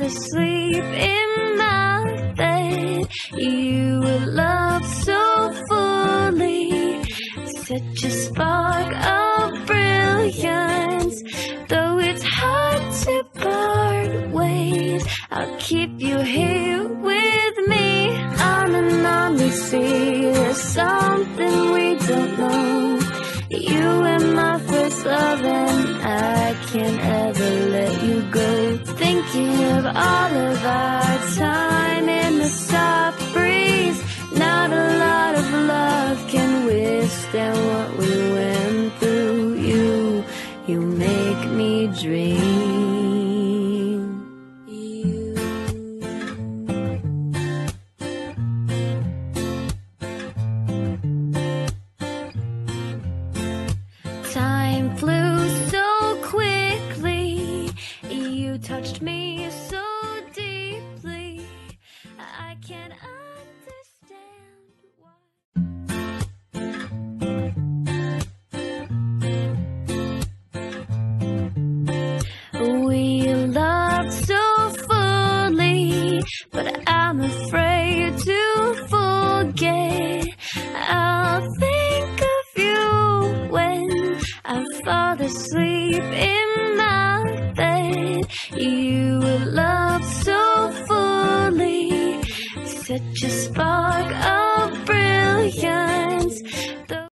asleep in my bed. You would love so fully, such a spark of brilliance. Though it's hard to part ways, I'll keep you here with me. On and on we see there's something we don't know. You were my first love and I can't ever let you go. Thinking of all of our time in the soft breeze. Not a lot of love can withstand what we went through. You make me dream. Time flew